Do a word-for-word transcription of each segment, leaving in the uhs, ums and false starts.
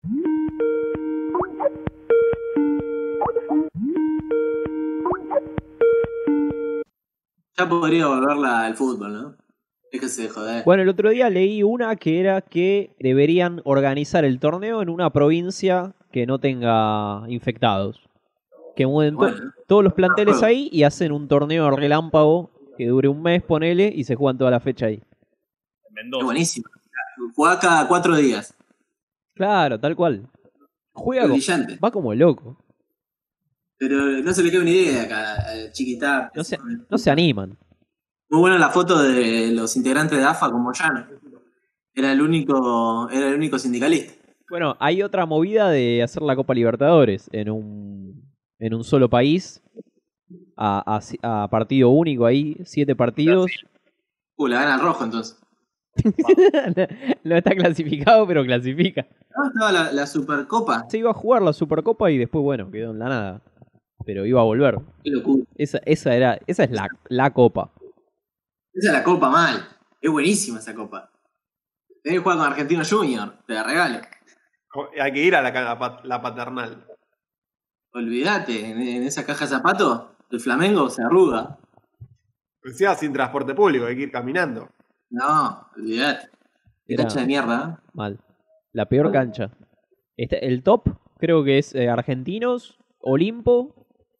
Ya podría volverla al fútbol, ¿no? Es que se joder. Bueno, el otro día leí una que era que deberían organizar el torneo en una provincia que no tenga infectados. Que mueven to- Bueno, todos los planteles ahí y hacen un torneo relámpago que dure un mes, ponele, y se juegan toda la fecha ahí. En Mendoza. es buenísimo. Juega cada cuatro días. Claro, tal cual. Juega Es como- brillante. va como loco. Pero no se le queda una idea acá, eh, chiquita. No se, no se animan. Muy buena la foto de los integrantes de A F A con Moyano. Era el único, era el único sindicalista. Bueno, hay otra movida de hacer la Copa Libertadores en un, en un solo país, a, a- a partido único ahí, siete partidos. Uh, la gana el rojo entonces. No está clasificado, pero clasifica. No, estaba la, la Supercopa. Se iba a jugar la Supercopa y después, bueno, quedó en la nada. Pero iba a volver. Qué locura. Esa, esa, era, esa es la, la Copa. Esa es la copa mal. Es buenísima esa copa. Tenés que jugar con Argentino Junior. Te la regalo. Hay que ir a la, la pat- la paternal. Olvídate, en, en esa caja de zapatos, el Flamengo se arruga. Decía sin transporte público, hay que ir caminando. No, olvídate. Qué Era- cancha de mierda, ¿eh? Mal. La peor cancha. Este, el top creo que es eh, Argentinos, Olimpo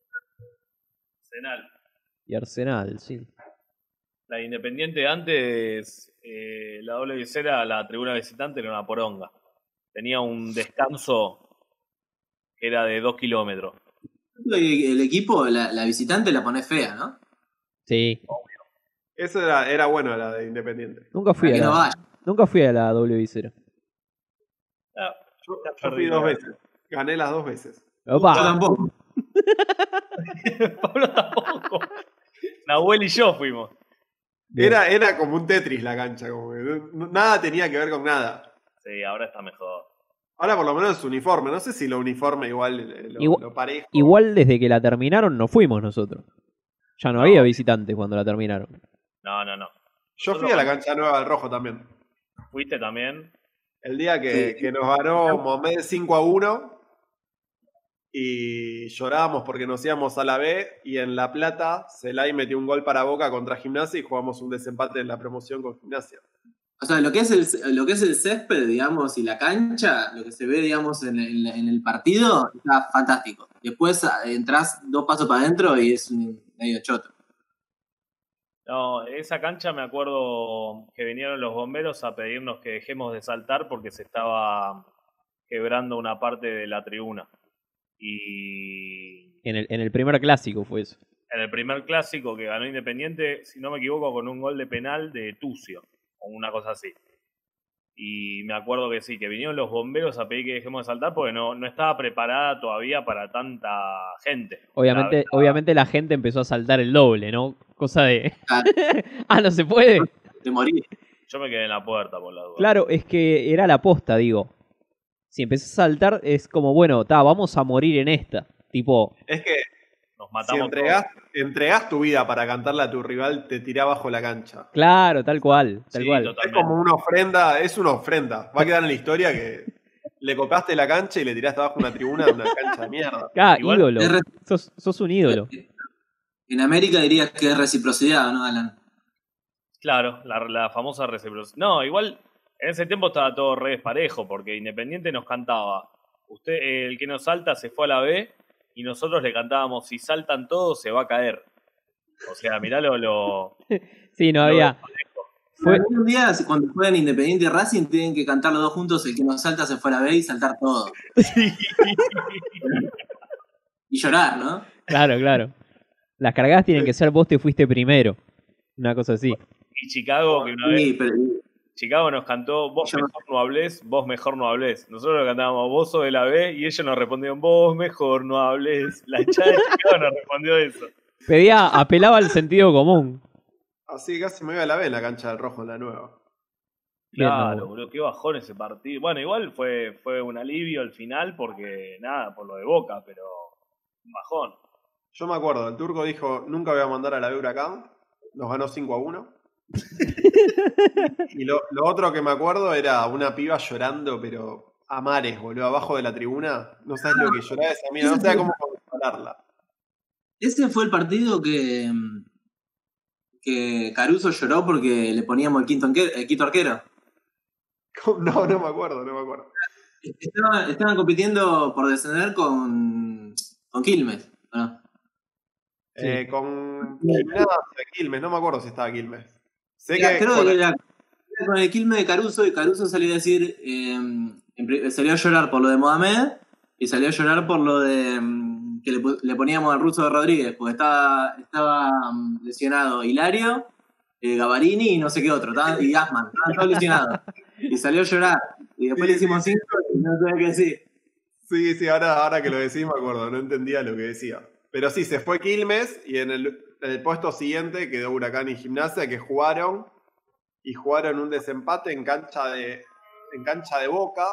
Arsenal. y Arsenal, sí. La Independiente antes, eh, la doble visera, la tribuna visitante era una poronga. Tenía un descanso que era de dos kilómetros. El equipo, la, la visitante la pone fea, ¿no? Sí. Eso era, era bueno, la de Independiente. Nunca fui Para a que no la, vaya. nunca fui a la doble visera. Ah, Yo, ya yo fui perdí dos la- veces. Gané las dos veces. Opa. Yo tampoco. Pablo tampoco. Nahuel y yo fuimos. Bien. Era, era como un Tetris la cancha. Como que no- nada tenía que ver con nada. Sí, ahora está mejor. Ahora por lo menos es uniforme. No sé si lo uniforme igual eh, lo, Igual- lo parejo. Igual desde que la terminaron no fuimos nosotros. Ya no, No. había visitantes cuando la terminaron. No, no, no. Yo fui a la cancha nueva del Rojo también. ¿Fuiste también? El día que, Sí. que nos ganó Mohamed cinco a uno y llorábamos porque nos íbamos a la B y en La Plata Celay metió un gol para Boca contra Gimnasia y jugamos un desempate en la promoción con Gimnasia. O sea, lo que es el, lo que es el césped, digamos, y la cancha, lo que se ve, digamos, en el, en el partido, está fantástico. Después ah, entras dos pasos para adentro y es un medio choto. No, esa cancha me acuerdo que vinieron los bomberos a pedirnos que dejemos de saltar porque se estaba quebrando una parte de la tribuna. Y En el, en el primer clásico fue eso. en el primer clásico que ganó Independiente, si no me equivoco, con un gol de penal de Tucio, o una cosa así. Y me acuerdo que sí, que vinieron los bomberos a pedir que dejemos de saltar porque no, no estaba preparada todavía para tanta gente. Obviamente, La- obviamente la gente empezó a saltar el doble, ¿no? Cosa de... Ah, ah, no se puede. de morir. Yo me quedé en la puerta por la duda. Claro, es que era la posta, digo. Si empezás a saltar es como, bueno, ta, vamos a morir en esta. Tipo, Es que Nos si matamos entregás, entregás tu vida para cantarle a tu rival, te tirá bajo la cancha. claro, tal cual, tal Sí, cual. Es totalmente. como una ofrenda, es una ofrenda. Va a quedar en la historia que le copaste la cancha y le tiraste abajo una tribuna de una cancha de mierda. Ah, Igual ídolo. es re- Sos, sos un ídolo. En América dirías que es reciprocidad, ¿no, Alan? Claro, la, la famosa reciprocidad. No, igual en ese tiempo estaba todo re desparejo, porque Independiente nos cantaba, usted, el que nos salta se fue a la B, y nosotros le cantábamos, si saltan todos se va a caer. O sea, mirá lo... lo Sí, no lo había... desparejo. Fue, Un día, cuando juegan Independiente y Racing, tienen que cantar los dos juntos, el que nos salta se fue a la B y saltar todo. Y llorar, ¿no? claro, claro. Las cargadas tienen que ser vos te fuiste primero. Una cosa así. Y Chicago, que una vez... Sí, pero Chicago nos cantó, vos Yo- mejor no hablés, vos mejor no hablés. Nosotros le cantábamos, vos sos de la B, y ellos nos respondieron, vos mejor no hablés. La hinchada de Chicago nos respondió eso. Pedía, apelaba al sentido común. Así que casi me voy a la B en la cancha del Rojo en la nueva. Bien, Claro, no. boludo, qué bajón ese partido. Bueno, igual fue, fue un alivio al final porque, nada, por lo de Boca, pero un bajón. Yo me acuerdo, el turco dijo, nunca voy a mandar a la B Huracán. Nos ganó cinco a uno. Y lo, lo otro que me acuerdo era una piba llorando, pero a mares, boludo, abajo de la tribuna. No sabes lo que lloraba esa mina, no sabía cómo consolarla. Ese fue el partido que, que Caruso lloró porque le poníamos el quinto, anque- el quinto arquero. No, no me acuerdo, no me acuerdo. Estaban, estaban compitiendo por descender con, con Quilmes, ¿no? Eh, Sí. con Gimnasia, Quilmes, no me acuerdo si estaba Quilmes. Sé Era- que creo con que el- era, era con el Quilmes de Caruso y Caruso salió a decir, eh, en pri- salió a llorar por lo de Mohamed y salió a llorar por lo de mm, que le, pu- le poníamos al ruso de Rodríguez, porque estaba, estaba mm, lesionado Hilario, eh, Gavarini y no sé qué otro, estaban- y Gasman, estaban todos lesionados. Y salió a llorar. Y después Sí, le hicimos sí, cinco y no sabía qué decir. Sí, sí, ahora, ahora que lo decís me acuerdo, no entendía lo que decía. Pero sí, se fue Quilmes y en el, en el puesto siguiente quedó Huracán y Gimnasia, que jugaron y jugaron un desempate en cancha de, en cancha de Boca.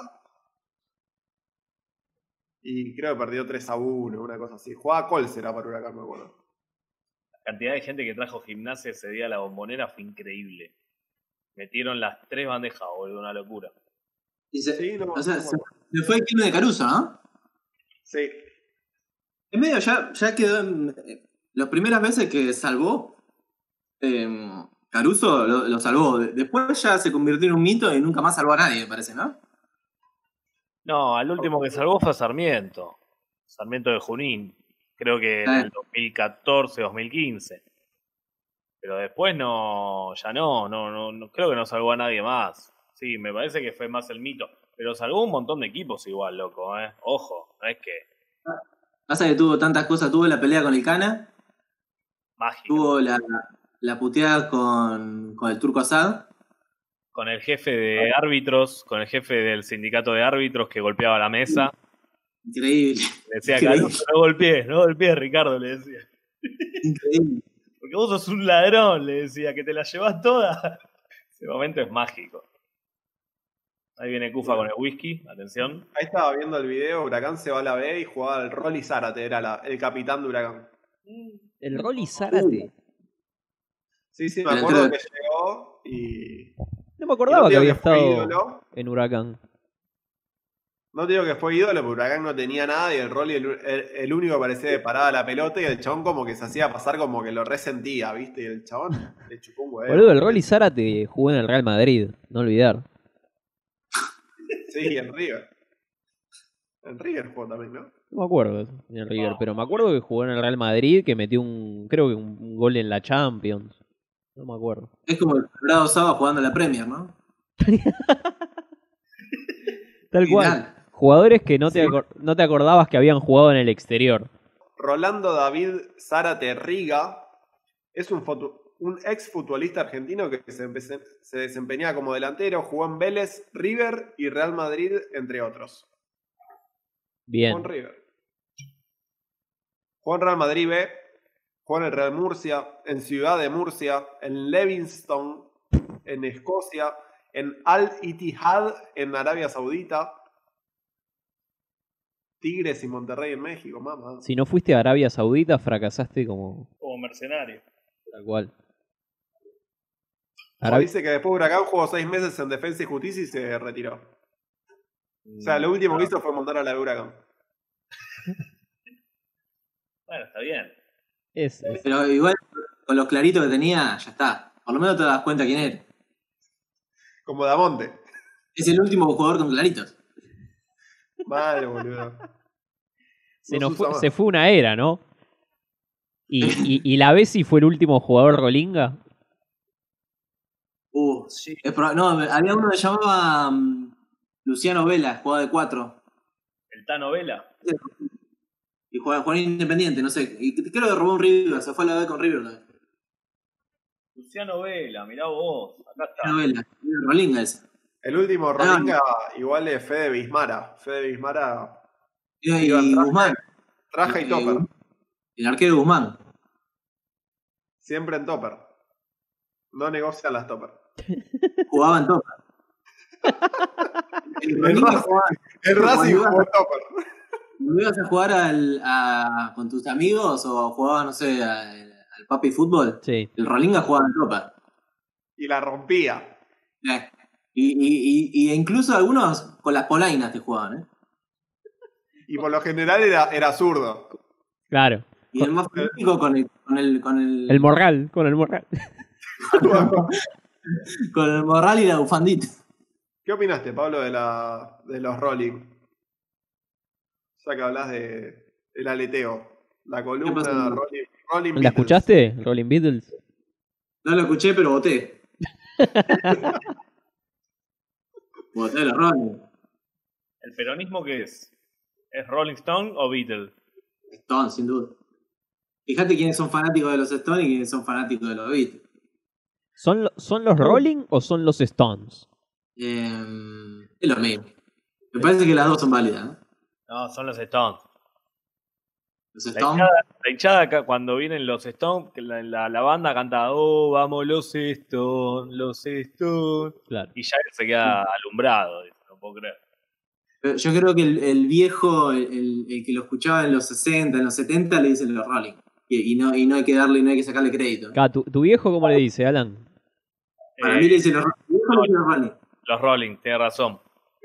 Y creo que perdió tres a uno, una cosa así. Jugaba Colsera para Huracán, me acuerdo. La cantidad de gente que trajo Gimnasia ese día a la Bombonera fue increíble. Metieron las tres bandejas, boludo, una locura. Y se, Sí, no, o sea, no me se, acuerdo. se fue el Quilmes de Caruso, ¿no? Sí, En medio ya, ya quedó en, eh, las primeras veces que salvó eh, Caruso lo, lo salvó. Después ya se convirtió en un mito y nunca más salvó a nadie, me parece, ¿no? No, al último que salvó fue Sarmiento. Sarmiento de Junín. Creo que en Eh. el dos mil catorce, dos mil quince. Pero después no, ya no, no, no, no, creo que no salvó a nadie más. Sí, me parece que fue más el mito. Pero salvó un montón de equipos igual, loco, ¿eh? Ojo, no es que Pasa que tuvo tantas cosas, tuvo la pelea con el Cana, mágica. tuvo la, la puteada con, con el Turco Asad. Con el jefe de árbitros, con el jefe del sindicato de árbitros que golpeaba la mesa. Increíble, Le decía, Increíble. Caruso, no golpees, no golpees, Ricardo, le decía. increíble. Porque vos sos un ladrón, le decía, que te la llevas toda. Ese momento es mágico. Ahí viene Cufa con el whisky, atención. ahí estaba viendo el video, Huracán se va a la B y jugaba el Rolly Zárate, era la- el capitán de Huracán. El Rolly Zárate. Sí, sí, me El acuerdo entero- que llegó y... No me acordaba y no que te digo había que fue estado ídolo, en Huracán. no te digo que fue ídolo, porque Huracán no tenía nada y el Rolly el, el, el único que parecía que paraba la pelota y el chabón como que se hacía pasar como que lo resentía, ¿viste? Y el chabón le chupó un huevo. Boludo, el Rolly Zárate jugó en el Real Madrid, no olvidar. Sí, en River. En River jugó también, ¿no? No me acuerdo en el River, pero me acuerdo que jugó en el Real Madrid, que metió un, creo que un, un gol en la Champions. No me acuerdo. Es como el Colorado Saba jugando en la Premier, ¿no? Tal cual. Literal. Jugadores que no te, Sí. acor- no te acordabas que habían jugado en el exterior. Rolando David Zárate Riga es un, fotu- un ex futbolista argentino que se, empece- se desempeñaba como delantero, jugó en Vélez, River y Real Madrid, entre otros. Jugó Bien. en River. Jugó en Real Madrid B, jugó en el Real Murcia, en Ciudad de Murcia, en Levingston, en Escocia, en Al Ittihad en Arabia Saudita, Tigres y Monterrey en México, mamá. Si no fuiste a Arabia Saudita, fracasaste como Como mercenario. tal cual. O Arab- dice que después Huracán jugó seis meses en Defensa y Justicia y se retiró. O sea, lo último que hizo fue montar a la de Huracán. Bueno, está bien. es, es- Pero igual, con los claritos que tenía, ya está. Por lo menos te das cuenta quién era. Como Damonte. Es el último jugador con claritos. Mal, boludo. se, No nos se fue, usa más. se fue una era, ¿no? Y, y, y la Bessi fue el último jugador rolinga. Uh, Sí. es proba- no, había uno que se llamaba mm, Luciano Vela, jugaba de cuatro. El Tano Vela. Y jugaba, jugaba en Independiente, no sé. Y creo que robó un River, se fue a la B con River. ¿No? Luciano Vela, mirá vos. Acá está. Luciano Vela, el Rolinga ese. El último Rolinga igual es Fede Bismara. Fede Bismara Y, Iba en y traje. Guzmán, traja y Eh, topper. el arquero Guzmán. Siempre en topper. No negocian las topper. Jugaba en Topa. El El Rolinga Racing, jugaba. el Racing Cuando jugó en topper. Cuando ibas a jugar al, a- con tus amigos o jugabas, no sé, al, al papi fútbol, Sí. el Rolinga jugaba en Topa. Y la rompía. Eh, Y, y, y, y incluso algunos con las polainas te jugaban, ¿eh? Y por lo general era, era zurdo. Claro. Y el más fanático con el, con el, con el, El morral, con el morral. con el morral y la bufandita. ¿Qué opinaste, Pablo, de, la, de los Rolling? Ya que hablas de, del aleteo. La columna pasó? Rolling, Rolling ¿La Beatles. escuchaste? Rolling Beatles. No lo escuché, pero voté. Voté los Rolling. ¿El peronismo qué es? ¿Es Rolling Stone o Beatles? Stone, sin duda. Fíjate quiénes son fanáticos de los Stones y quiénes son fanáticos de los Beatles. ¿Son, lo- ¿Son los Rolling o son los Stones? Eh, es lo mismo. Me parece que las dos son válidas, ¿no? No, son los Stones. Los La Stones. hinchada, la hinchada acá, cuando vienen los Stones, que la, la, la banda canta, oh, vamos los Stones, los Stones. Claro. Y ya se queda alumbrado, dice, no puedo creer. Pero yo creo que el, el viejo, el, el- el que lo escuchaba en los sesenta, en los setenta, le dicen los Rolling. Y, y no, y no hay que darle, no hay que sacarle crédito. Acá, ¿tu, tu viejo cómo le dice, Alan? Para Eh, mí le dicen los Rolling. El viejo le dice los Rolling. Los Rolling, tiene razón.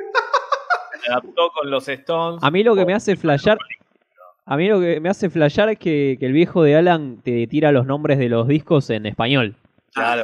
Se adaptó con los Stones. A mí lo que me hace flashear... A mí lo que me hace flashear es que, que el viejo de Alan te tira los nombres de los discos en español. Claro.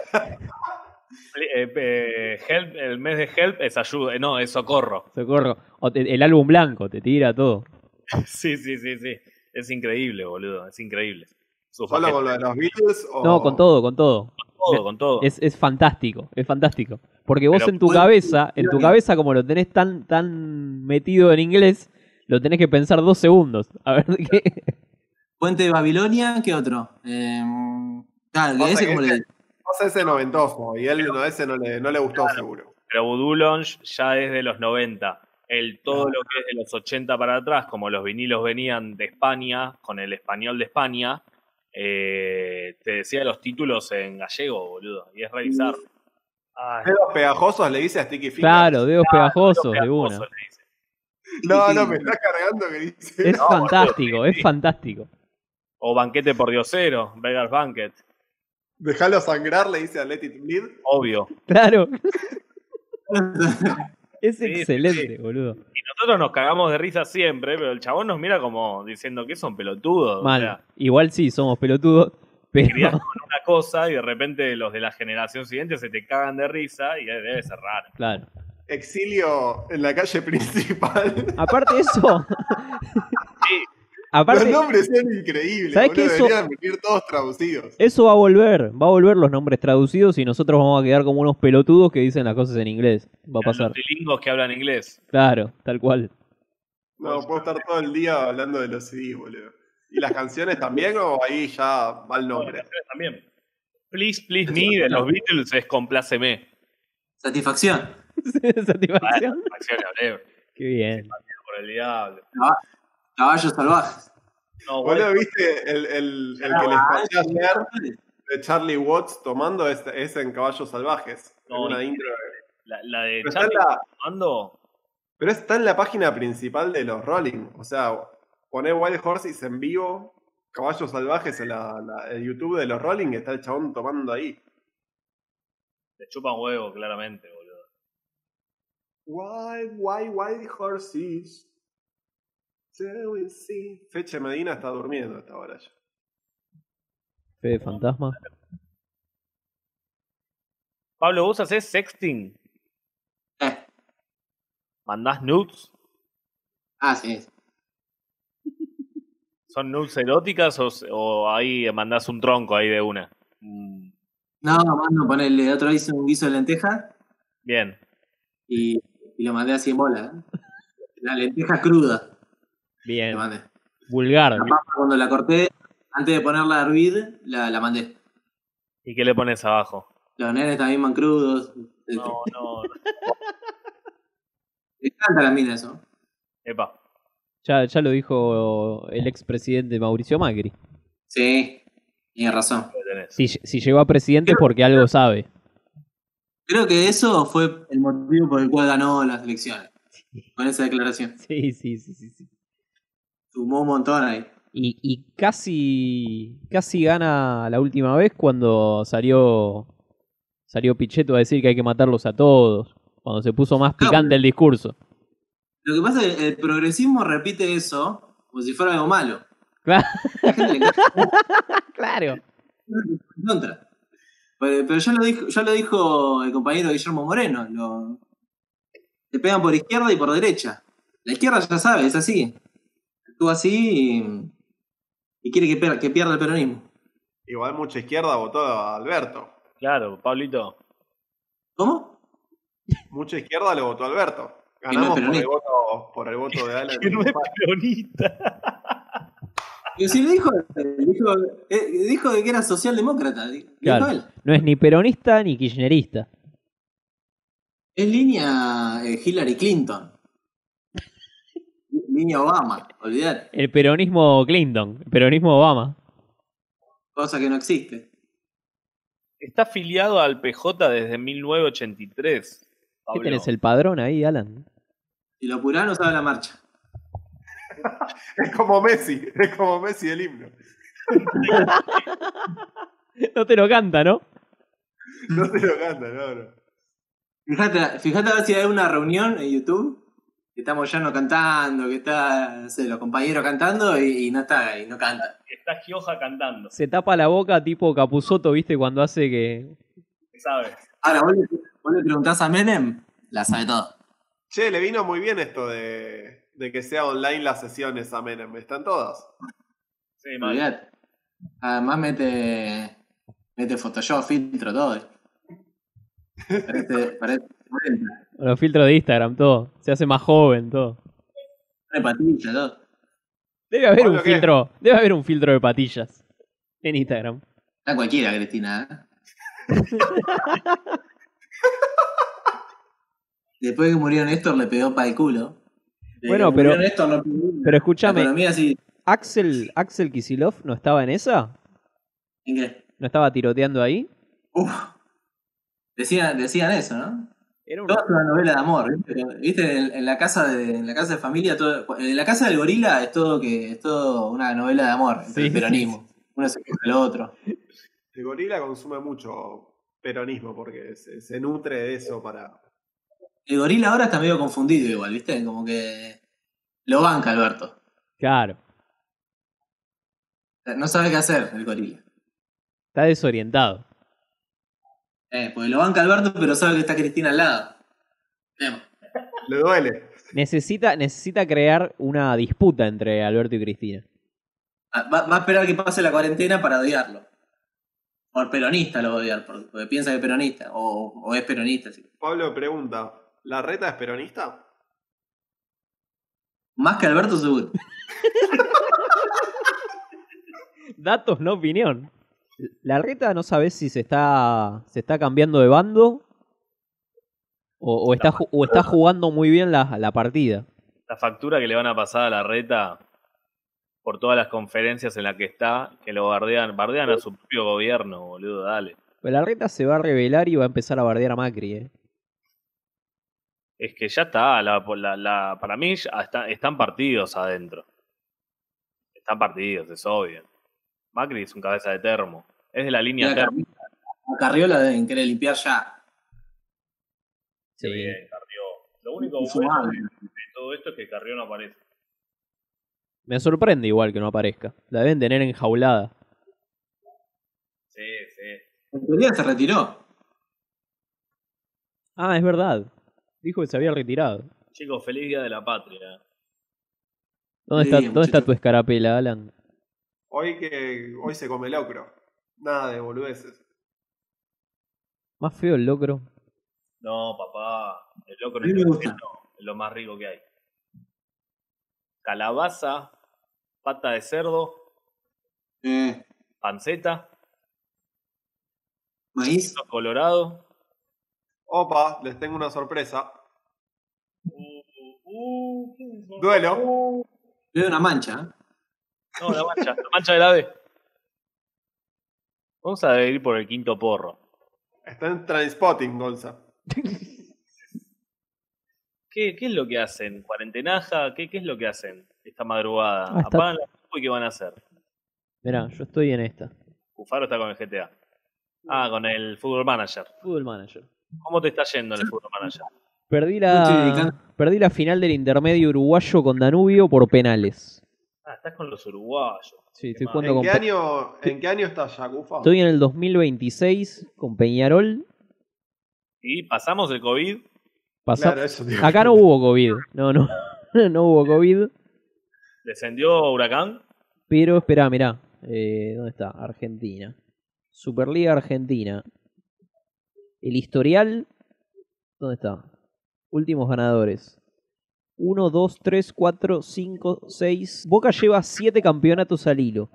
Eh, eh, Help, el mes de Help es ayuda, eh, no, es socorro. Socorro. O te- el álbum blanco, te tira todo. Sí, sí, sí, sí. Es increíble, boludo, es increíble. Sus ¿Solo con lo paquetes, de los Beatles? O... No, con todo, con todo. todo, con todo. Es, es fantástico, es fantástico. Porque vos Pero en tu puede- cabeza, en tu cabeza, como lo tenés tan, tan metido en inglés, lo tenés que pensar dos segundos. A ver qué. Puente de Babilonia, ¿qué otro? Eh, claro, que Pasa ese que como ese- le... Pasa ese noventoso, y él no, ese no le, no le gustó seguro. Pero Voodoo Lounge ya es de los noventa. El, todo lo que es de los ochenta para atrás, como los vinilos venían de España, con el español de España, eh, te decía los títulos en gallego, boludo. Y es revisar. Ay, Dedos pegajosos le dice a Sticky Fingers. Claro, dedos pegajosos los de una. pegajosos le dice. No, no, me está cargando que dice. Es No, fantástico, boludo, sí, es sí. fantástico. O Banquete por Diosero, Beggar's Banquet. Dejalo sangrar, le dice a Let It Bleed. Obvio. Claro. Es Sí, sí, excelente, boludo. Y nosotros nos cagamos de risa siempre, pero el chabón nos mira como diciendo que son pelotudos. Mal. O sea, Igual sí, somos pelotudos, criás pero con una cosa y de repente los de la generación siguiente se te cagan de risa y debe ser raro. claro. Exilio en la calle principal. Aparte de eso, Sí, Los aparte, nombres son increíbles, ¿Sabés boludo. que eso- Deberían venir todos traducidos. eso va a volver, va a volver los nombres traducidos y nosotros vamos a quedar como unos pelotudos que dicen las cosas en inglés. Va a pasar. los trilingos que hablan inglés. Claro, tal cual. No, puedo estar todo el día hablando de los C D, boludo. ¿Y las canciones también o ahí ya va el No, nombre? las canciones también. Please, please me de los Beatles es compláceme. Satisfacción. Satisfacción. Acción, hablé, Qué bien. por el diablo. Caballos salvajes. No, bueno, Boludo, ¿viste el, el, el que les pasé ayer de Charlie Watts tomando es, es en Caballos Salvajes? En No, una y- intro. la, la de Pero está, en Charlie la, tomando, pero está en la página principal de los Rolling. O sea, poné Wild Horses en vivo, Caballos Salvajes en la, la- el YouTube de los Rolling, y está el chabón tomando ahí. le chupan huevo, claramente, boludo. Wild, wild, wild horses. There we see. Feche Medina está durmiendo hasta ahora ya. Fede fantasma. Pablo, ¿vos hacés sexting? Eh. ¿Mandás nudes? Ah, sí. ¿Son nudes eróticas o, o ahí mandás un tronco ahí de una? Mm, No, mando ponerle. Otro hice un guiso de lenteja bien. y, y lo mandé así en bola. ¿eh? La lenteja cruda. Le Bien. mandé. Vulgar. La papa cuando la corté, antes de ponerla a hervir, la, la mandé. ¿Y qué le pones abajo? Los nenes también van crudos. No, no. Me encanta la mina eso. Epa. Ya, ya lo dijo el expresidente Mauricio Macri. Sí, tiene razón. ¿Qué tenés? Si, si llegó a presidente es porque algo sabe. Creo que eso fue el motivo por el cual ganó las elecciones. Con esa declaración. Sí, sí, sí, sí. sí. Sumó un montón ahí. Y, y casi, casi gana la última vez cuando salió, salió Pichetto a decir que hay que matarlos a todos. Cuando se puso más Claro, picante el discurso. Lo que pasa es que el progresismo repite eso como si fuera algo malo. Claro. La gente le cae Claro. en contra. Pero, pero ya lo dijo, ya lo dijo el compañero Guillermo Moreno. Lo, te pegan por izquierda y por derecha. La izquierda ya sabe, es así. Actúa así y, y quiere que, per- que pierda el peronismo. Igual mucha izquierda votó a Alberto. Claro, Pablito. ¿Cómo? Mucha izquierda lo votó a Alberto. Que no es Ganamos por el peronista. voto, por el voto de Alan. Que no es peronista. Y si le dijo, dijo, eh, dijo que era socialdemócrata. Dijo Claro. él. No es ni peronista ni kirchnerista. Es línea eh, Hillary Clinton. Línea Obama, olvidate. El peronismo Clinton. El peronismo Obama. Cosa que no existe. Está afiliado al P J desde mil novecientos ochenta y tres. ¿Qué Pablo. tenés, el padrón ahí, Alan? Y lo apurá no sabe la marcha. Es como Messi, es como Messi el himno. No te lo canta, ¿no? No te lo canta, no, no. Fíjate, fíjate a ver si hay una reunión en YouTube que estamos ya no cantando, que está, no sé, los compañeros cantando y, y no está, y no canta. Está Gioja cantando. Se tapa la boca tipo Capusotto, ¿viste? Cuando hace que... ¿Sabes? Ahora, vos le, vos le preguntás a Menem, la sabe todo. Che, le vino muy bien esto de, de que sea online las sesiones a Menem. ¿Están todas? Sí, mal. Olvidate. Además mete, mete Photoshop, filtro, todo. Parece, parece Los filtros de Instagram, todo. Se hace más joven, todo. de patilla, todo. Debe haber Pablo, un ¿qué? filtro, debe haber un filtro de patillas en Instagram. Está cualquiera, Cristina. ¿eh? Después que murió Néstor le pegó para el culo. Desde Bueno, que pero- murió Néstor, no- Pero escúchame, La economía sí. Axel, Axel Kicillof no estaba en esa, ¿En qué? no estaba tiroteando ahí. Uf. Decían, decían eso, ¿no? Era un... Todo es una novela de amor, ¿viste? ¿Viste? En, en la casa de, en la casa de familia, todo, en la casa del gorila es todo que es todo una novela de amor entre Sí, el peronismo. Uno se queja del otro. El gorila consume mucho peronismo porque se, se nutre de eso para... El gorila ahora está medio confundido igual, ¿viste? Como que lo banca Alberto. Claro, No sabe qué hacer el gorila. está desorientado. Eh, porque lo banca Alberto, pero sabe que está Cristina al lado. Vemos. Le duele. Necesita, necesita crear una disputa entre Alberto y Cristina. Ah, Va, va a esperar que pase la cuarentena para odiarlo. Por peronista lo va a odiar, por- porque piensa que es peronista, o, o es peronista. Sí. Pablo pregunta, ¿la reta es peronista? Más que Alberto seguro. Datos, no opinión. La reta no sabes si se está, se está cambiando de bando o, o está, ju- o está jugando muy bien la, la partida. La factura que le van a pasar a la reta por todas las conferencias en las que está, que lo bardean, bardean a su propio gobierno, boludo, dale. Pero la reta se va a rebelar y va a empezar a bardear a Macri, ¿eh? Es que ya está, la, la- la- para mí ya está- están partidos adentro. Están partidos, es obvio. Macri es un cabeza de termo. Es de la línea Mira, termo. A Carriola deben querer limpiar ya. Qué bien, Carrió. Lo único Infumable. bueno de todo esto es que Carrió no aparece. Me sorprende igual que no aparezca. La deben tener enjaulada. Sí, sí. En teoría se retiró. Ah, es verdad. Dijo que se había retirado. Chicos, feliz día de la patria. ¿Dónde, Sí, está, ¿dónde está muchacho. tu escarapela, Alan? Hoy que hoy se come locro. Nada de boludeces. Más feo el locro. No, papá. El loco A mí me gusta. es lo más rico que hay. Calabaza, pata de cerdo, Eh, panceta, maíz. queso colorado. Opa, les tengo una sorpresa. Uh, uh, ¿qué es eso? Duelo. Veo una mancha. ¿eh? No, la mancha, la mancha del ave. Vamos a ir por el quinto porro. Está en Trainspotting, Gonza. ¿Qué, qué es lo que hacen? ¿Cuarentenaja? ¿Qué, qué es lo que hacen esta madrugada? Ah, está- ¿Apagan la luz y qué van a hacer? Mirá, yo estoy en esta. Cufaro está con el G T A. Ah, con el Football Manager. Football Manager. ¿Cómo te está yendo en el Football Manager? Perdí No estoy la, dedicando- perdí la final del intermedio uruguayo con Danubio por penales. Ah, estás con los uruguayos. Sí, Qué estoy mal. jugando ¿En con qué, Pe- año, ¿En qué año estás, Yacufa? Estoy en el dos mil veintiséis con Peñarol. ¿Y pasamos el COVID? Pasa- Claro, eso te- Acá no hubo COVID. No, no. No hubo COVID. ¿Descendió Huracán? Pero espera, mirá. Eh, ¿Dónde está? Argentina. Superliga Argentina. El historial. ¿Dónde está? Últimos ganadores. uno, dos, tres, cuatro, cinco, seis. Boca lleva siete campeonatos al hilo.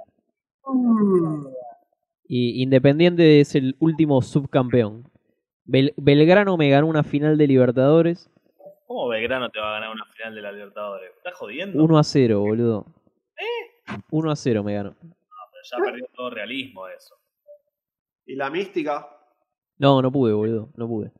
Y Independiente es el último subcampeón. Bel- Belgrano me ganó una final de Libertadores. ¿Cómo Belgrano te va a ganar una final de la Libertadores? ¿Estás jodiendo? uno a cero, boludo. uno a cero me ganó. Pero ya perdió todo realismo eso. ¿Y la mística? No, no pude, boludo. No pude.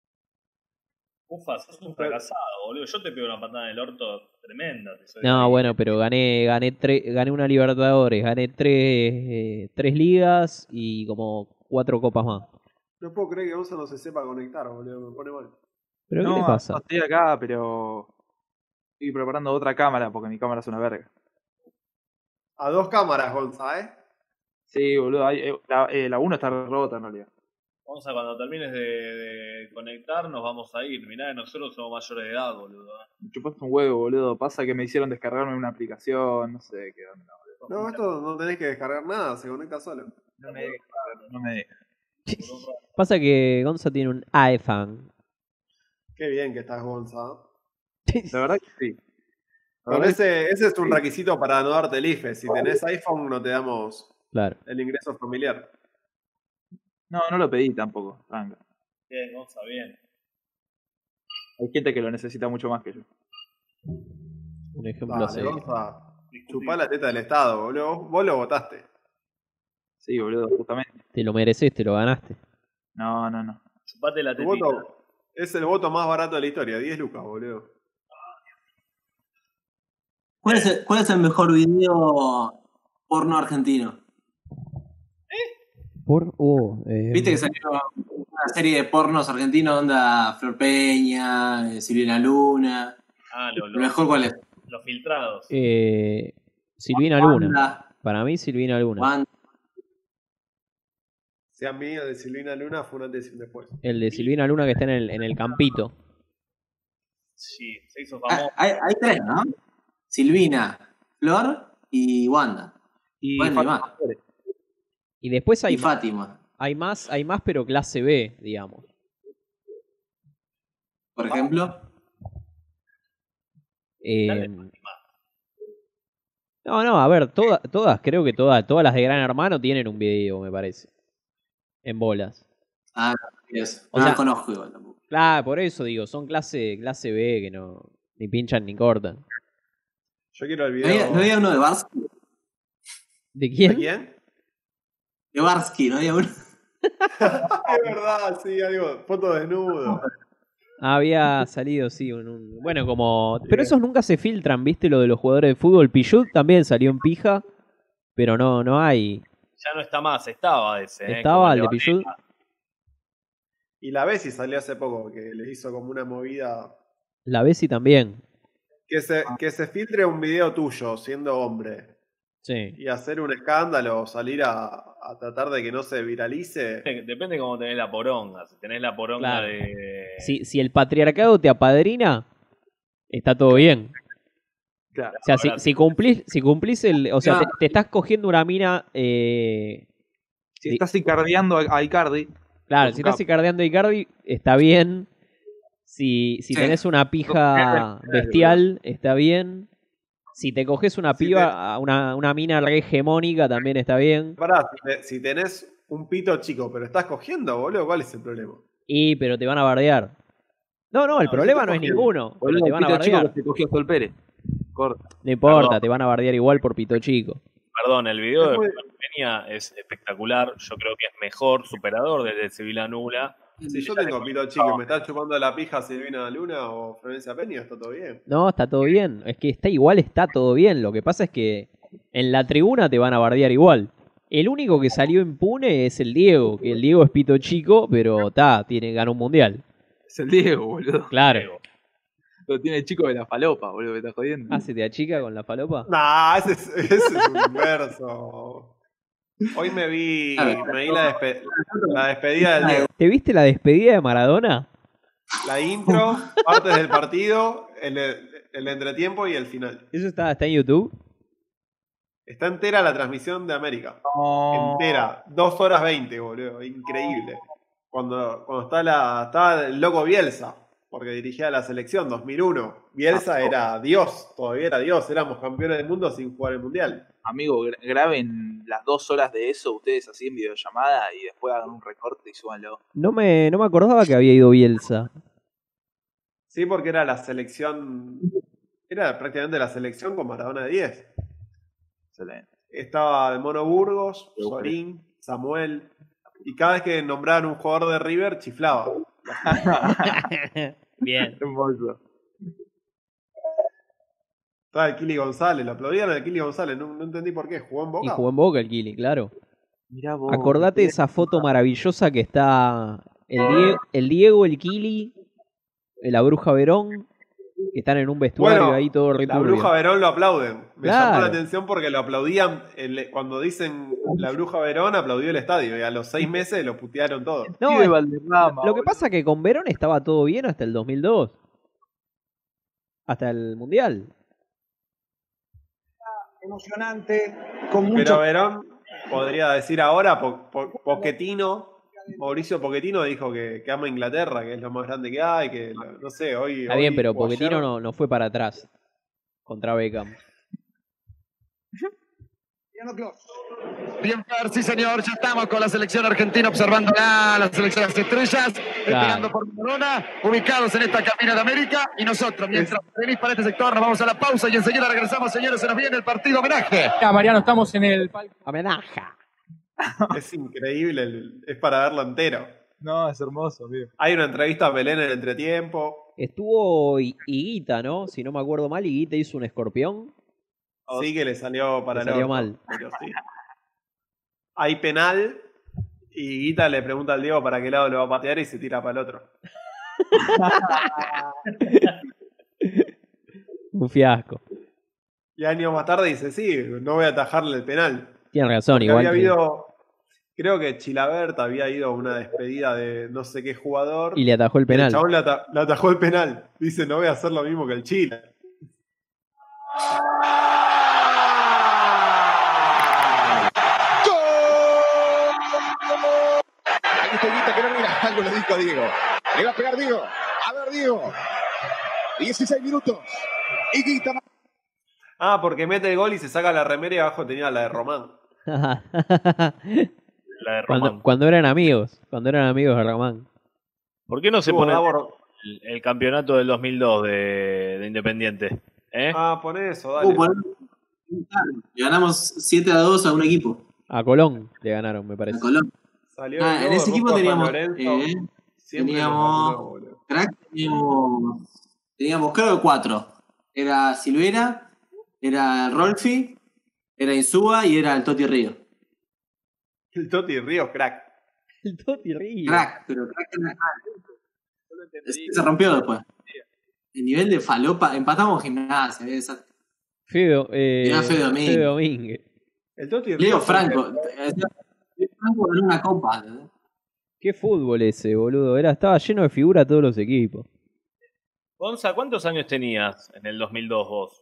Ufa, sos un fracasado, boludo. Yo te pego una patada en el orto tremenda. si soy No, de- bueno, pero gané gané tre- gané una Libertadores, gané tres, eh, tres ligas y como cuatro copas más. No puedo creer que Gonza no se sepa conectar, boludo. Me pone mal. ¿Pero no, qué le pasa? no estoy acá, pero estoy preparando otra cámara porque mi cámara es una verga. A dos cámaras, Gonza, ¿eh? Sí, boludo, hay- eh, la, eh, la uno está rota en realidad. Vamos a cuando termines de, de conectar, nos vamos a ir. Mirá, nosotros somos mayores de edad, boludo. Me chupaste un huevo, boludo. Pasa que me hicieron descargarme una aplicación, no sé qué onda, boludo. No, esto no tenés que descargar nada, se conecta solo. No me deja, no me deja. Pasa que Gonza tiene un iPhone. Qué bien que estás, Gonza. La verdad que sí. La Pero verdad ese, ese es un requisito para no darte el I F E. Si tenés iPhone, no te damos Claro. el ingreso familiar. que- No, no lo pedí tampoco, tranca. Bien, Gonza, bien. Hay gente que lo necesita mucho más que yo. Un ejemplo a Dale, seguir. Gonza. Chupá la teta del Estado, boludo. Vos- Vos lo votaste. Sí, boludo, justamente. Te lo mereces, te lo ganaste. No, no, no. Chupate la Tu tetita. voto es el voto más barato de la historia, diez lucas, boludo. ¿Cuál es, el, ¿Cuál es el mejor video porno argentino? Por. Oh, eh, Viste que salió una serie de pornos argentinos, onda Flor Peña, eh, Silvina Luna. Ah, lo, ¿El lo- mejor cuál es? los filtrados. eh, Silvina Luna. Wanda, Para mí, Silvina Luna. Wanda. Sean míos de Silvina Luna fue un antes y un después. El de Silvina Luna que está en el, en el campito. Sí, se hizo Ah, famoso. hay, hay tres, ¿no? Silvina, Flor y Wanda. Y Bueno, y Fátima más. Flores. Y después hay, Y Fátima, hay más, hay más, pero clase B, digamos. por ejemplo. Eh, Dale, no, no, a ver, toda- todas, creo que todas, todas las de Gran Hermano tienen un video, me parece. En bolas. Ah, eso. O no sea- las conozco igual tampoco. Claro, por eso digo, son clase, clase B que no ni pinchan ni cortan. Yo quiero el ¿No video. había, no había uno de Barsky? ¿De ¿De quién? quién? De Barsky, ¿no había uno? Es verdad, sí, algo. Foto desnudo. Había salido, sí, un, un- bueno, como... Pero esos nunca se filtran, ¿viste? Lo de los jugadores de fútbol. Pichut también salió en pija, pero no, no hay. Ya no está más, estaba ese. ¿eh? ¿Estaba Como el de Levaneta. Pichut? Y la Bessi salió hace poco, que le hizo como una movida. La Bessi también. Que se, que se filtre un video tuyo siendo hombre Sí. y hacer un escándalo, salir a, a tratar de que no se viralice. Depende cómo tenés la poronga. Si tenés la poronga Claro. de. Si, si el patriarcado te apadrina, está todo bien. Claro. O sea, si, si cumplís, si cumplís el... O sea, te, No. te estás cogiendo una mina... Eh, Si Sí. estás icardeando a, a Icardi, claro, Con si su estás capo. Icardiando a Icardi, está bien. Si, si Sí. tenés una pija bestial, está bien. Si te coges una Si piba, a una, una mina re hegemónica, también está bien. Pará, si, te- si tenés un pito chico, pero estás cogiendo, boludo, ¿cuál es el problema? Y, pero te van a bardear. No, no, el No, problema si no te es cogiendo. ninguno. Pero boludo, te el van a pito chico bardear. que se cogió Sol Pérez. Corta. No importa, Perdón. te van a bardear igual por pito chico. Perdón, el video Es de muy- Peña es espectacular. Yo creo que es mejor, superador del de Sevilla Nula. Si yo tengo pito chico y me está chupando la pija Silvina Luna o Florencia Peña, está todo bien. No, está todo bien. Es que está igual, está todo bien. Lo que pasa es que en la tribuna te van a bardear igual. El único que salió impune es el Diego, que el Diego es pito chico, pero ta, tiene, ganó un mundial. Es el Diego, boludo. Claro. Lo tiene el chico de la falopa, boludo, me estás jodiendo. Ah, ¿se te achica con la falopa? Nah, ese es, ese es un verso. Hoy me vi, me vi la, despe- la despedida del Diego. ¿Te viste la despedida de Maradona? La intro, partes del partido, el, el entretiempo y el final. ¿Eso está, está en YouTube? Está entera la transmisión de América. No. Entera. Dos horas veinte, boludo. Increíble. Cuando, cuando está la, estaba el loco Bielsa, porque dirigía la selección dos mil uno. Bielsa era Dios, todavía era Dios. Éramos campeones del mundo sin jugar el Mundial. Amigo, gra- graben las dos horas de eso ustedes así en videollamada y después hagan un recorte y súbanlo. No me, no me acordaba que había ido Bielsa. Sí, porque era la selección. Era prácticamente la selección con Maradona de diez. Excelente. Estaba el Mono Burgos, Sorín, Samuel. Y cada vez que nombraban un jugador de River, chiflaba. Bien. Hermoso. Estaba el Kili González, lo aplaudían al Kili González. No, no entendí por qué. ¿Jugó en Boca? Y jugó en Boca el Kili, claro. Mirá vos. Acordate de esa foto maravillosa que está el Diego, el, Diego, el Kili, la Bruja Verón, que están en un vestuario Bueno, ahí todo La returbio. Bruja Verón lo aplauden. Me Claro. llamó la atención porque lo aplaudían. el- cuando dicen la Bruja Verón, aplaudió el estadio. Y a los seis meses lo putearon todo. No, Pibe es- Valderrama, lo que boludo. pasa es que con Verón estaba todo bien hasta el dos mil dos. Hasta el Mundial. Emocionante, con mucho... Pero Verón podría decir ahora, po, po- Pochettino, Mauricio Pochettino dijo que, que ama Inglaterra, que es lo más grande que hay, que lo- no sé, hoy... Está hoy bien, pero o Pochettino ayer- no, no fue para atrás contra Beckham. Bien, Fer, sí señor, ya estamos con la selección argentina observando la, la selección de las estrellas, esperando por Maradona, ubicados en esta cabina de América, y nosotros, mientras venís para este sector, nos vamos a la pausa y enseguida regresamos, señores, se nos viene el partido homenaje. Ya, Mariano, estamos en el palco. Amenaza. Es increíble, el- es para verlo entero. No, es hermoso, amigo. Hay una entrevista a Belén en el entretiempo. Estuvo I- Higuita, ¿no? Si no me acuerdo mal, Higuita hizo un escorpión. Sí que le salió para Le el salió orto, mal. pero sí. Hay penal y Guita le pregunta al Diego para qué lado lo va a patear y se tira para el otro. Un fiasco. Y años más tarde dice, sí, no voy a atajarle el penal. Tiene razón, Que igual. había que- habido, creo que Chilavert había ido a una despedida de no sé qué jugador. Y le atajó el y penal. El chabón le, ata- le atajó el penal. Dice, no voy a hacer lo mismo que el Chile. Ahí está Guita que no mira, algo le dijo a Diego. Le va a pegar Diego. A ver, Diego. dieciséis minutos. Y Guita. Ah, porque mete el gol y se saca la remera y abajo tenía la de Román. La de Román. cuando, cuando eran amigos. Cuando eran amigos de Román. ¿Por qué no se Tuvo pone Davor- el, el campeonato del dos mil dos de, de Independiente? ¿Eh? Ah, pon eso, dale. Uh, poner- Le ganamos siete a dos a un equipo, A Colón le ganaron, me a parece. Colón. Salió Ah, el en logo, ese equipo San teníamos, Lorenzo. eh, Siempre teníamos- nos vacunó, boludo. crack, teníamos, teníamos creo que cuatro. Era Silvera, era Rolfi, era Insúa y era el Toti Río. El Toti Ríos, crack. El Toti Río. Crack, pero crack era Se se rompió después. El nivel de falopa, empatamos gimnasia, esa- Fede, eh, Mirá, Fede Domínguez. Fede Domínguez. El Toti Ríos. Leo Franco. Leo Franco ganó una copa. ¿no? Qué fútbol ese, boludo. Era, estaba lleno de figuras todos los equipos. Gonza, ¿cuántos años tenías en el dos mil dos vos?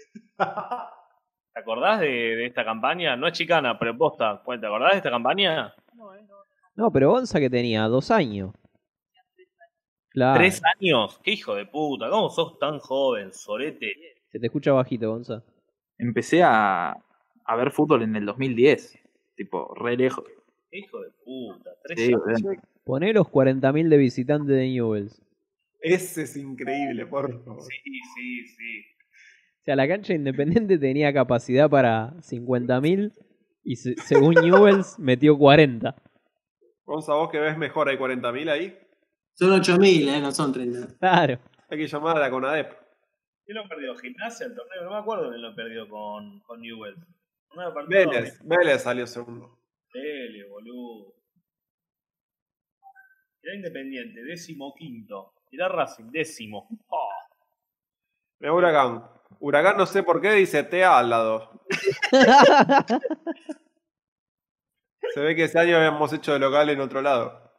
¿Te acordás de, de esta campaña? No es chicana, pero posta. ¿Te acordás de esta campaña? No, pero Gonza que tenía dos años. Claro. ¿Tres años? ¡Qué hijo de puta! ¿Cómo sos tan joven, sorete? Se te escucha bajito, Gonza. Empecé a, a ver fútbol en el dos mil diez. Tipo, re lejos. ¡Qué hijo de puta! Tres Sí, años. boludo. Poné los cuarenta mil de visitantes de Newells. Ese es increíble, por favor. Sí, sí, sí. O sea, la cancha Independiente tenía capacidad para cincuenta mil y se- según Newells metió cuarenta. Gonza, vos que ves mejor, hay cuarenta mil ahí. Son ocho mil, ¿eh? No son treinta. Claro. Hay que llamar a la CONADEP. ¿Quién lo perdió? ¿Gimnasia el torneo? No me acuerdo quién lo perdió con, con Newell's. Una partida Vélez, Vélez salió segundo. Tele, boludo. Mirá Independiente, décimo quinto. Mirá Racing, décimo. Oh. Mirá Huracán. Huracán no sé por qué dice T A al lado. Se ve que ese año habíamos hecho de local en otro lado.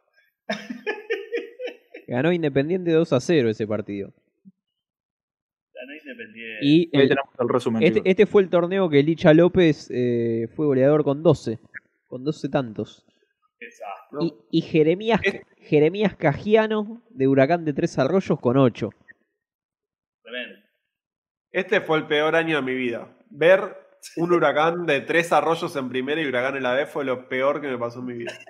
Ganó Independiente dos a cero ese partido. Ganó Independiente. Y Ahí el- tenemos el resumen. este, chicos. este fue el torneo que Licha López eh, fue goleador con doce. Con doce tantos. Desastre. ¿no? Y, y Jeremías, Jeremías Cagiano de Huracán de Tres Arroyos con ocho. Tremendo. Este fue el peor año de mi vida. Ver un Huracán de Tres Arroyos en primera y Huracán en la B fue lo peor que me pasó en mi vida.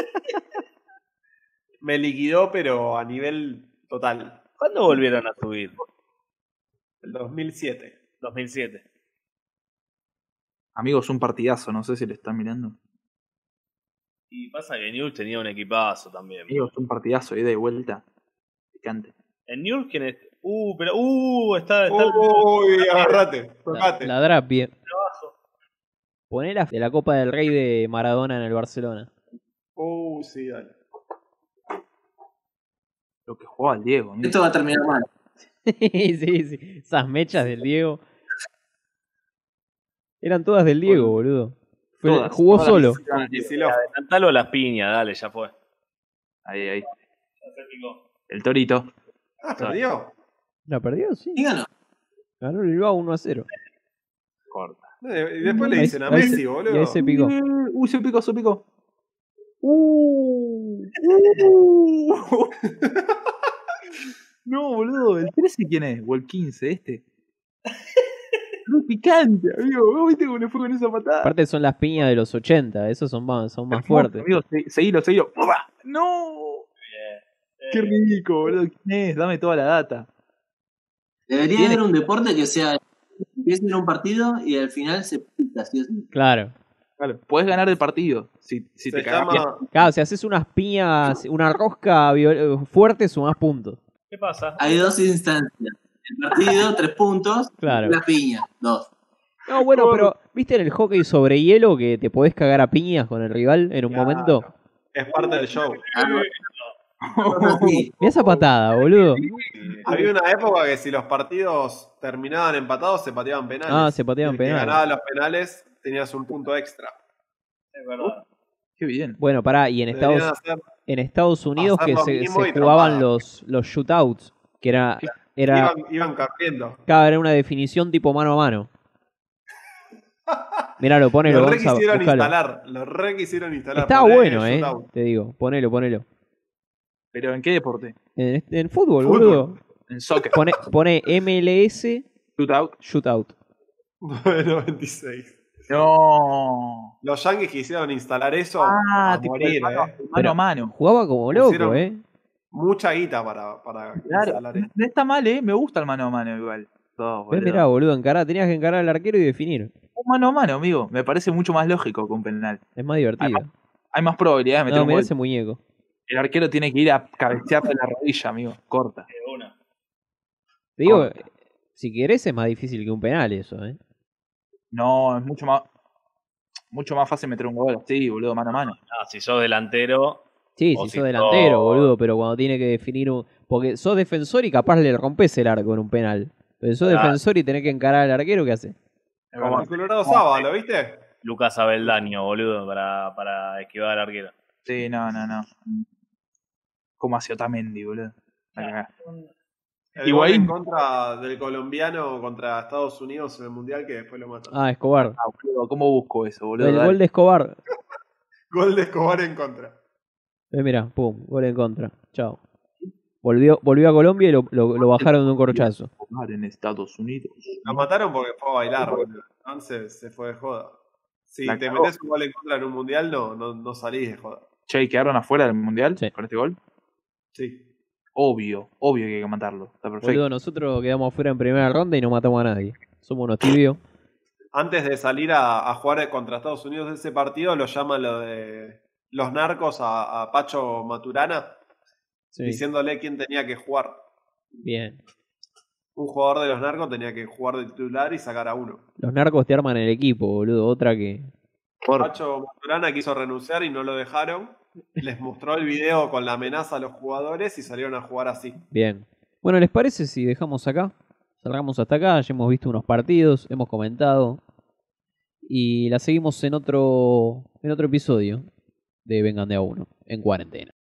Me liquidó, pero a nivel total. ¿Cuándo volvieron a subir? El dos mil siete. dos mil siete. Amigos, un partidazo, no sé si lo están mirando. Y pasa que Newell's tenía un equipazo también. Amigos, un partidazo, ida y vuelta. Picante. ¿En Newell's quién es? Uh, pero. Uh, está. está el- Uy, agarrate, La, tocate. la Drapie. abajo. Poné la de la Copa del Rey de Maradona en el Barcelona. Uh, sí, dale. Lo que jugaba el Diego. amigo. Esto va a terminar mal. sí, sí. Esas mechas del Diego. Eran todas del Diego, boludo. Fue- Todas, jugó todas solo. las- Y si lo- Adelantalo a las piñas, dale, ya fue. Ahí, ahí. Ya se picó. El Torito. Ah, perdió. ¿La perdió? Sí. ¿Quién ganó? Ganó el Bilbao uno a cero. Corta. Eh, Y después le Ahí- dicen a ahí Messi, se- boludo. Y ahí se picó. Uy, se picó, se picó. Uh, uh. No, boludo, ¿el trece quién es? ¿O el quince este? Muy picante, amigo. ¿Vos viste cómo le fue con esa patada? Aparte son las piñas de los ochenta. Esos son más, son más Hermoso, fuertes. Amigo, se- seguilo, seguilo. ¡Uah! ¡No! ¡Qué rico, boludo! ¿Quién es? Dame toda la data. Debería Tiene- haber un deporte que sea. Empieza en un partido y al final se pica, ¿sí o sí? Claro. Claro, podés ganar el partido si, si Se te cagás. llama. Claro, si haces unas piñas, una rosca viol- fuerte, sumás puntos. ¿Qué pasa? Hay dos instancias. El partido, tres puntos. Claro. La piña, dos. No, bueno, pero ¿viste en el hockey sobre hielo que te podés cagar a piñas con el rival en un Claro. momento? Es parte del show. Ah, no. Sí. Mirá esa patada, boludo. Había una época que si los partidos terminaban empatados, se pateaban penales. Ah, se pateaban El que penales. ganaba los penales, tenías un punto extra. Es verdad. Qué bien. Bueno, pará, y en Deberían Estados, hacer- en Estados Unidos hacer que lo se, mismo se y jugaban trompada. los, los shootouts, que era, era, Iban, iban corriendo. cada era una definición tipo mano a mano. Míralo, ponelo, Lo re Gonza, quisieron búscalo. instalar. Lo re quisieron instalar. Estaba Poné bueno, eh, shootout. te digo, ponelo, ponelo. ¿Pero en qué deporte? En, este- en fútbol, Fútbol. boludo. En soccer. Pone, pone M L S Shootout. shootout. noventa y seis. No. Los Yankees quisieron instalar eso Ah, a tipo morir, el mano, eh. mano Pero- a mano. Jugaba como loco, Pusieron- eh. Mucha guita para, para Claro, instalar eso. no está mal, eh. Me gusta el mano a mano igual. Todo, Ves, boludo. mirá, boludo, encará, tenías que encarar al arquero y definir. Un mano a mano, amigo. Me parece mucho más lógico que un penal. Es más divertido. Hay más probabilidades de meter No, un mirá gol. ese muñeco. El arquero tiene que ir a cabecearle la rodilla, amigo. Corta. De una. Te digo, Corta. si querés es más difícil que un penal eso, eh. No, es mucho más mucho más fácil meter un gol así, boludo, mano a mano. Ah, si sos delantero. Sí, O si si sos delantero, sos- boludo, pero cuando tiene que definir un... Porque sos defensor y capaz le rompes el arco en un penal. Pero sos Claro. defensor y tenés que encarar al arquero, ¿qué hace? Es Como verdad. el Colorado Saba, ¿lo viste? Lucas Abeldaño, boludo, para, para esquivar al arquero. Sí, no, no, no. Como hacia Otamendi, boludo. La cagá. El Higuaín. gol en contra del colombiano contra Estados Unidos en el Mundial que después lo matan. Ah, Escobar. Ah, boludo, ¿cómo busco eso, boludo? El Dale. gol de Escobar. Gol de Escobar en contra. Eh, mirá, pum, gol en contra. Chao. Volvió, volvió a Colombia y lo, lo- lo bajaron de un corchazo. Jugar en Estados Unidos. Lo mataron porque fue a bailar, boludo. Entonces se fue de joda. Si La te cagó. metes un gol en contra en un Mundial, no, no, no salís de joda. Che, ¿y ¿quedaron afuera del Mundial Sí. con este gol? Sí. Obvio, obvio que hay que matarlo. Está perfecto. Boludo, nosotros quedamos afuera en primera ronda y no matamos a nadie. Somos unos tibios. Antes de salir a, a jugar contra Estados Unidos ese partido, lo llaman lo de los narcos a, a Pacho Maturana, Sí, diciéndole quién tenía que jugar. bien. Un jugador de los narcos tenía que jugar de titular y sacar a uno. Los narcos te arman el equipo, boludo. Otra que... Corta. Pacho Maturana quiso renunciar y no lo dejaron. les mostró el video con la amenaza a los jugadores y salieron a jugar así. Bien. Bueno, ¿les parece si dejamos acá? Cerramos hasta acá, ya hemos visto unos partidos, hemos comentado. Y la seguimos en otro, en otro episodio de Vengan de a uno, en cuarentena.